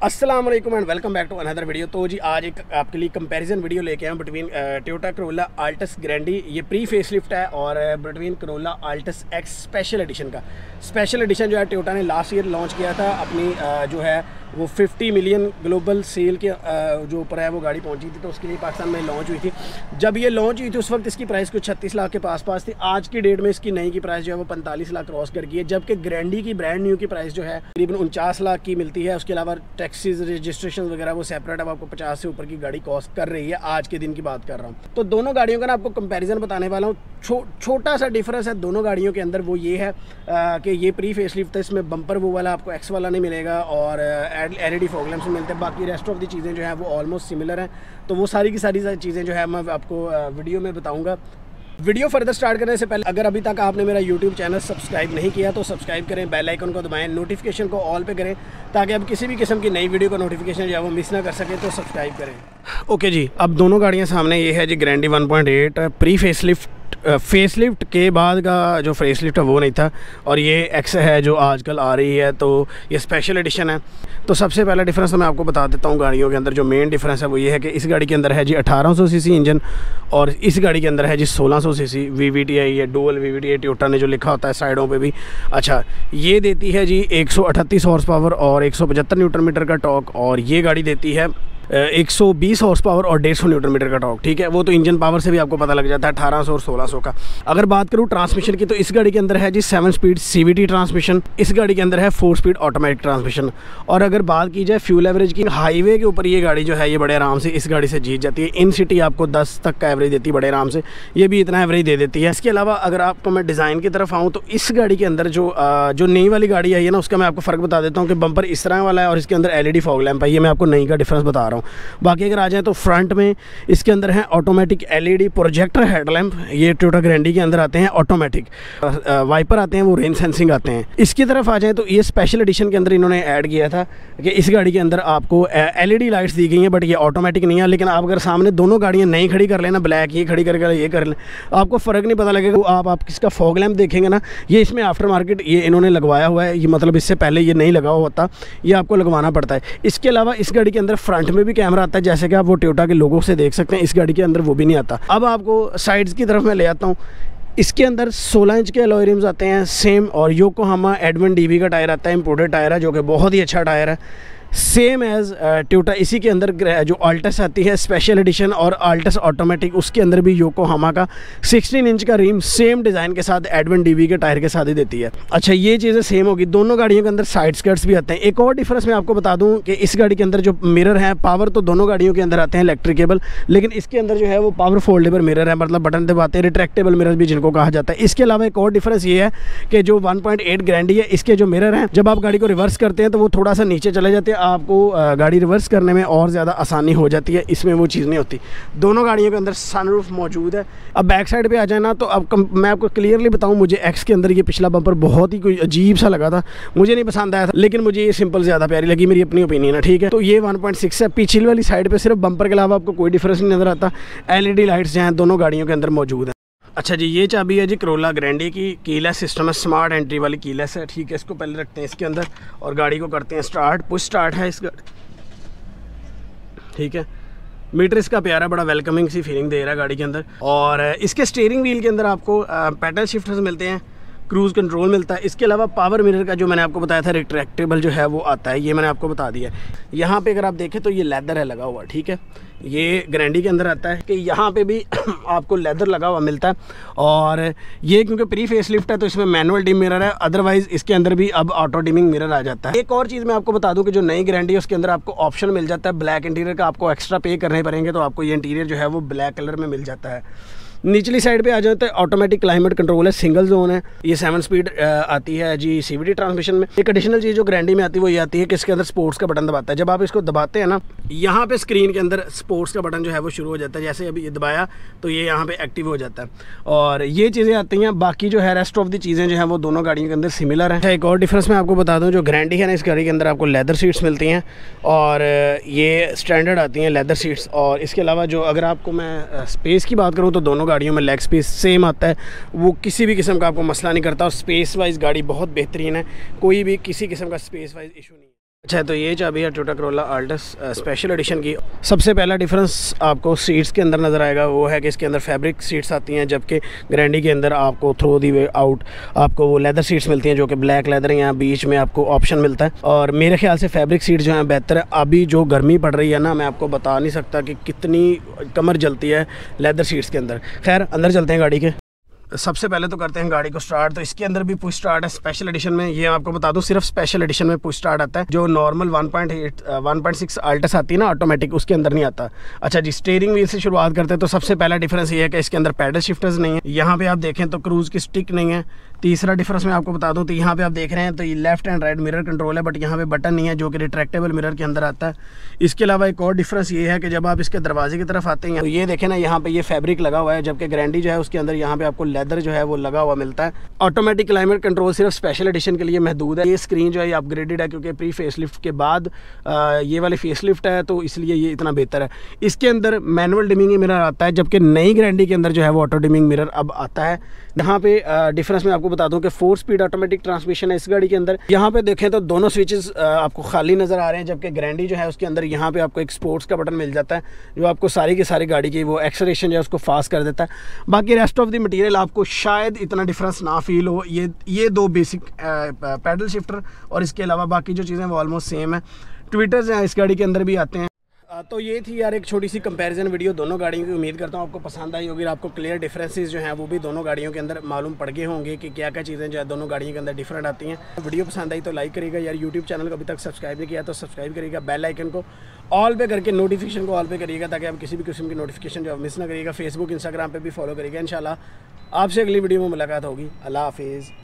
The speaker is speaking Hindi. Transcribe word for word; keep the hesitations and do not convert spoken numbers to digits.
अस्सलाम वालेकुम and welcome back to another video. तो जी आज एक आपके लिए कंपैरिजन वीडियो लेके आए between Toyota Corolla Altis Grande, ये प्री फेसलिफ्ट है, और between Corolla Altis X special edition का। स्पेशल एडिशन जो है टोयोटा ने लास्ट ईयर लॉन्च किया था अपनी uh, जो है वो पचास मिलियन ग्लोबल सेल के uh, जो ऊपर है वो गाड़ी पहुंची थी, तो उसके लिए पाकिस्तान में लॉन्च हुई थी। जब ये लॉन्च हुई थी उस वक्त इसकी प्राइस कुछ छत्तीस लाख के पास पास थी। आज की डेट में इसकी नई की प्राइस जो है वो पैंतालीस लाख क्रॉस कर गई है, जबकि ग्रैंडी की ब्रांड न्यू की प्राइस जो है तकरीबन उनचास लाख की मिलती है। उसके अलावा टैक्सीज रजिस्ट्रेशन वगैरह वो सेपरेट अब आपको पचास से ऊपर की गाड़ी कॉस्ट कर रही है। आज के दिन की बात कर रहा हूँ, तो दोनों गाड़ियों का ना आपको कंपैरिजन बताने वाला हूँ। छो, छोटा सा डिफरेंस है दोनों गाड़ियों के अंदर, वो ये है आ, कि ये प्री फेसलिफ्ट है, इसमें बम्पर वो वाला आपको एक्स वाला नहीं मिलेगा और L E D fog lamps मिलते हैं। बाकी रेस्ट ऑफ दी चीज़ें जो है वो ऑलमोस्ट सिमिलर हैं, तो वो सारी की सारी चीज़ें जो है मैं आपको वीडियो में बताऊँगा। वीडियो फर्दर स्टार्ट करने से पहले अगर अभी तक आपने मेरा यूट्यूब चैनल सब्सक्राइब नहीं किया तो सब्सक्राइब करें, बेल आइकन को दबाएं, नोटिफिकेशन को ऑल पे करें ताकि आप किसी भी किस्म की नई वीडियो का नोटिफिकेशन जो है वो मिस ना कर सकें, तो सब्सक्राइब करें। ओके जी, अब दोनों गाड़ियां सामने। ये है जी Grande one point eight pre facelift, facelift के बाद का जो फेसलिफ्ट है वो नहीं था, और ये एक्स है जो आजकल आ रही है, तो ये स्पेशल एडिशन है। तो सबसे पहला डिफरेंस तो मैं आपको बता देता हूँ गाड़ियों के अंदर। जो मेन डिफरेंस है वो ये है कि इस गाड़ी के अंदर है जी अठारह सौ सीसी इंजन, और इस गाड़ी के अंदर है जी सोलह सौ CC V V T I है, dual V V T I Toyota ने जो लिखा होता है साइडों पे भी। अच्छा, ये देती है जी एक सौ अठतीस हॉर्स पावर और एक सौ पचहत्तर न्यूटन मीटर का टॉर्क, और ये गाड़ी देती है एक सौ बीस हॉर्स पावर और डेढ़ सौ न्यूटन मीटर का टॉर्क। ठीक है, वो तो इंजन पावर से भी आपको पता लग जाता है अठारह सौ और सोलह सौ का। अगर बात करूँ ट्रांसमिशन की, तो इस गाड़ी के अंदर है जी seven speed C V T transmission, इस गाड़ी के अंदर है फोर स्पीड ऑटोमेटिक ट्रांसमिशन। और अगर बात की जाए फ्यूल एवरेज की, हाईवे के ऊपर ये गाड़ी जो है ये बड़े आराम से इस गाड़ी से जीत जाती है। इन सिटी आपको दस तक का एवरेज देती है बड़े आराम से, ये भी इतना एवरेज दे देती है। इसके अलावा अगर आपको मैं डिज़ाइन की तरफ आऊँ तो इस गाड़ी के अंदर जो जो नई वाली गाड़ी आई है ना, उसका मैं आपको फ़र्क बता देता हूँ कि बम्पर इस तरह वाला है और इसके अंदर L E D fog lamp है। ये मैं आपको नई का डिफरेंस बता रहा हूँ। बाकी अगर आ जाए तो फ्रंट में इसके अंदर है automatic L E D projector headlamp, ये टोयोटा ग्रैंडी के अंदर आते हैं ऑटोमेटिक। वाइपर आते हैं वो रेन सेंसिंग आते हैं। इसकी तरफ आ जाए तो ये स्पेशल एडिशन के अंदर इन्होंने ऐड किया था कि इस गाड़ी के अंदर आपको एल ई डी लाइट्स दी गई हैं, बट ये ऑटोमेटिक नहीं है। लेकिन आप अगर सामने दोनों गाड़ियाँ नई खड़ी कर लेना, ब्लैक ये खड़ी करके ये कर लें, आपको फ़र्क नहीं पता लगेगा। आप आप किसका फॉग लैंप देखेंगे ना, ये इसमें आफ्टर मार्केट ये इन्होंने लगवाया हुआ है, ये मतलब इससे पहले ये नहीं लगा हुआ होता, ये आपको लगवाना पड़ता है। इसके अलावा इस गाड़ी के अंदर फ्रंट में भी कैमरा आता है, जैसे कि आप वो टोयोटा के लोगों से देख सकते हैं। इस गाड़ी के अंदर वो भी नहीं आता। अब आपको साइड्स की तरफ मैं ले आता हूँ। इसके अंदर सोलह इंच के अलॉय रिम्स आते हैं सेम, और योकोहामा एडवन डी बी का टायर आता है, इंपोर्टेड टायर है जो कि बहुत ही अच्छा टायर है, सेम एज़ टोयोटा। इसी के अंदर जो अल्टिस आती है स्पेशल एडिशन और अल्टिस ऑटोमेटिक, उसके अंदर भी योकोहामा का सोलह इंच का रिम सेम डिज़ाइन के साथ एडवन डी बी के टायर के साथ ही देती है। अच्छा, ये चीज़ें सेम होगी। दोनों गाड़ियों के अंदर साइड स्कर्ट्स भी आते हैं। एक और डिफरेंस मैं आपको बता दूं कि इस गाड़ी के अंदर जो मिरर है, पावर तो दोनों गाड़ियों के अंदर आते हैं इलेक्ट्रिकेबल, लेकिन इसके अंदर जो है वो पावर फोल्डेबल मिरर है, मतलब बटन दबाते हैं, रिट्रैक्टेबल मिरर भी जिनको कहा जाता है। इसके अलावा एक और डिफरेंस ये है कि जो वन पॉइंट एट ग्रैंडी है, इसके जो मिरर हैं, जब आप गाड़ी को रिवर्स करते हैं तो वो थोड़ा सा नीचे चले जाते हैं, आपको गाड़ी रिवर्स करने में और ज़्यादा आसानी हो जाती है। इसमें वो चीज़ नहीं होती। दोनों गाड़ियों के अंदर सनरूफ मौजूद है। अब बैक साइड पे आ जाए ना, तो अब कम, मैं आपको क्लियरली बताऊं, मुझे एक्स के अंदर ये पिछला बम्पर बहुत ही कोई अजीब सा लगा था, मुझे नहीं पसंद आया था, लेकिन मुझे ये सिंपल ज़्यादा प्यारी लगी, मेरी अपनी ओपिनियन है। ठीक है, तो ये वन पॉइंट सिक्स है। पिछली वाली साइड पर सिर्फ बम्पर के अलावा आपको कोई डिफरेंस नहीं नज़र आता। एल ई डी लाइट्स जो हैं दोनों गाड़ियों के अंदर मौजूद हैं। अच्छा जी, ये चाबी है जी करोला ग्रैंडी की, कीलेस सिस्टम है, स्मार्ट एंट्री वाली कीलेस है। ठीक है, इसको पहले रखते हैं इसके अंदर और गाड़ी को करते हैं स्टार्ट। पुश स्टार्ट है इसका। ठीक है, मीटर इसका प्यारा, बड़ा वेलकमिंग सी फीलिंग दे रहा है गाड़ी के अंदर। और इसके स्टीयरिंग व्हील के अंदर आपको पैडल शिफ्टर्स मिलते हैं, क्रूज़ कंट्रोल मिलता है। इसके अलावा पावर मिरर का जो मैंने आपको बताया था रिट्रैक्टेबल जो है वो आता है, ये मैंने आपको बता दिया। यहाँ पे अगर आप देखें तो ये लेदर है लगा हुआ। ठीक है, ये ग्रैंडी के अंदर आता है कि यहाँ पे भी आपको लेदर लगा हुआ मिलता है। और ये क्योंकि प्री फेसलिफ्ट है तो इसमें मैनुअल डिम मिरर है, अदरवाइज़ इसके अंदर भी अब ऑटो डिमिंग मिरर आ जाता है। एक और चीज़ मैं आपको बता दूं कि जो नई ग्रैंडी है उसके अंदर आपको ऑप्शन मिल जाता है ब्लैक इंटीरियर का, आपको एक्स्ट्रा पे करने पड़ेंगे, तो आपको ये इंटीरियर जो है वो ब्लैक कलर में मिल जाता है। निचली साइड पे आ जाते हैं, ऑटोमेटिक क्लाइमेट कंट्रोल है, सिंगल जोन है, ये सेवन स्पीड आती है जी सी वी टी ट्रांसमिशन में। एक एडिशनल चीज़ जो ग्रैंडी में आती है वो ये आती है कि इसके अंदर स्पोर्ट्स का बटन दबाता है। जब आप इसको दबाते हैं ना, यहाँ पे स्क्रीन के अंदर स्पोर्ट्स का बटन जो है वो शुरू हो जाता है। जैसे अभी ये दबाया तो ये यहाँ पे एक्टिव हो जाता है, और ये चीज़ें आती हैं। बाकी जो है रेस्ट ऑफ दी चीज़ें जो है वो दोनों गाड़ियों के अंदर सिमिलर है। एक और डिफरेंस मैं आपको बता दूँ, जो ग्रैंडी है ना, इस गाड़ी के अंदर आपको लेदर सीट्स मिलती हैं और ये स्टैंडर्ड आती हैं लेदर सीट्स। और इसके अलावा जो अगर आपको मैं स्पेस की बात करूँ तो दोनों गाड़ियों में लेग स्पेस सेम आता है, वो किसी भी किस्म का आपको मसला नहीं करता। और स्पेस वाइज गाड़ी बहुत बेहतरीन है, कोई भी किसी किस्म का स्पेस वाइज इशू नहीं है। अच्छा, तो ये चाबी है Toyota Corolla Altis special edition की। सबसे पहला डिफरेंस आपको सीट्स के अंदर नज़र आएगा, वो है कि इसके अंदर फैब्रिक सीट्स आती हैं, जबकि ग्रैंडी के अंदर आपको थ्रो दी वे आउट आपको वो लेदर सीट्स मिलती हैं, जो कि ब्लैक लेदर यहाँ बीच में आपको ऑप्शन मिलता है। और मेरे ख्याल से फैब्रिक सीट जो है बेहतर है। अभी जो गर्मी पड़ रही है ना, मैं आपको बता नहीं सकता कि कितनी कमर जलती है लेदर सीट्स के अंदर। खैर, अंदर चलते हैं गाड़ी के। सबसे पहले तो करते हैं गाड़ी को स्टार्ट। तो इसके अंदर भी पुश स्टार्ट है स्पेशल एडिशन में। ये आपको बता दूं, सिर्फ स्पेशल एडिशन में पुश स्टार्ट आता है। जो normal one point eight one point six Altis आती है ना ऑटोमेटिक, उसके अंदर नहीं आता। अच्छा जी, स्टीयरिंग व्हील से शुरुआत करते हैं। तो सबसे पहला डिफरेंस ये है कि इसके अंदर पैडल शिफ्टर्स नहीं है। यहाँ पे आप देखें तो क्रूज की स्टिक नहीं है। तीसरा डिफरेंस मैं आपको बता दूं, तो यहाँ पे आप देख रहे हैं तो ये left and right mirror control है, बट यहाँ पे बटन नहीं है, जो कि रिट्रैक्टेबल मिरर के अंदर आता है। इसके अलावा एक और डिफरेंस ये है कि जब आप इसके दरवाजे की तरफ आते हैं तो ये देखें ना, यहाँ पे ये फैब्रिक लगा हुआ है, जबकि ग्रैंडी जो है उसके अंदर यहाँ पे आपको लेदर जो है वो लगा हुआ मिलता है। ऑटोमेटिक क्लाइमेट कंट्रोल सिर्फ स्पेशल एडिशन के लिए महदूद है। ये स्क्रीन जो है ये अपग्रेडेड है, क्योंकि प्री फेसलिफ्ट के बाद आ, ये वाली फेसलिफ्ट है, तो इसलिए ये इतना बेहतर है। इसके अंदर मैनुअल डिमिंग मिरर आता है, जबकि नई ग्रैंडी के अंदर जो है वो ऑटो डिमिंग मिरर अब आता है। यहाँ पे डिफरेंस मैं आपको बता दूं कि फोर स्पीड ऑटोमेटिक ट्रांसमिशन है इस गाड़ी के अंदर। यहाँ पे देखें तो दोनों स्विचेस आपको खाली नज़र आ रहे हैं, जबकि ग्रैंडी जो है उसके अंदर यहाँ पे आपको एक स्पोर्ट्स का बटन मिल जाता है, जो आपको सारी की सारी गाड़ी की वो एक्सेलरेशन जो है उसको फास्ट कर देता है। बाकी रेस्ट ऑफ द मटेरियल आपको शायद इतना डिफरेंस ना फील हो। ये ये दो बेसिक पैडल शिफ्टर और इसके अलावा बाकी जो चीज़ें वो ऑलमोस्ट सेम है। ट्विटर्स हैं इस गाड़ी के अंदर भी आते हैं। तो ये थी यार एक छोटी सी कंपैरिजन वीडियो दोनों गाड़ियों की। उम्मीद करता हूँ आपको पसंद आई होगी, आपको क्लियर डिफरेंसेस जो हैं वो भी दोनों गाड़ियों के अंदर मालूम पड़ गए होंगे कि क्या क्या चीज़ें जो है दोनों गाड़ियों के अंदर डिफरेंट आती हैं। वीडियो पसंद आई तो लाइक करिएगा यार। यूट्यूब चैनल को अभी तक सब्सक्राइब नहीं किया तो सब्सक्राइब करिएगा। बेल आइकन को ऑल पे करके नोटिफिकेशन को ऑल पे करिएगा, ताकि आप किसी भी किस्म की नोटिफिकेशन जो मिस ना करिएगा। फेसबुक इंस्टाग्राम पर भी फॉलो करिएगा। इंशाल्लाह आपसे अगली वीडियो में मुलाकात होगी। अल्लाह हाफिज़।